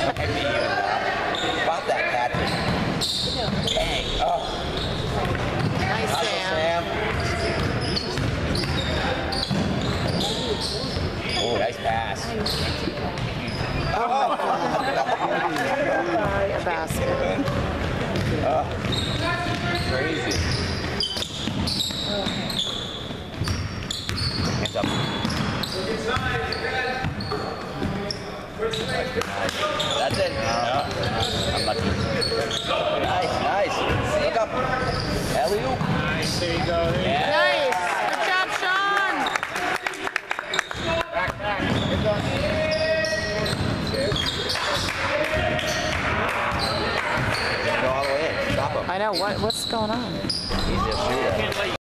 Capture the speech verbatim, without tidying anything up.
Spot that, Patrick. Dang. Oh. Nice, Nice, Sam. Sam. Oh, nice pass. Oh, my God. A basket. Oh. Crazy. Hands up. That's it. No. Unlucky. Nice, nice. Look up. Alley-oop. Nice, there you go. There you Yeah. Nice. Good job, Sean. go. Back, back. Good going. Go all the way in. Stop him. I know. What, what's going on? He's a shooter.